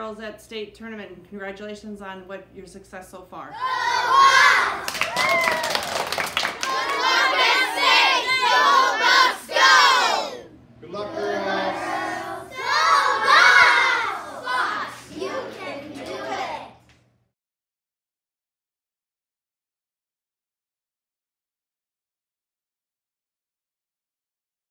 battles at state tournament. And congratulations on your success so far.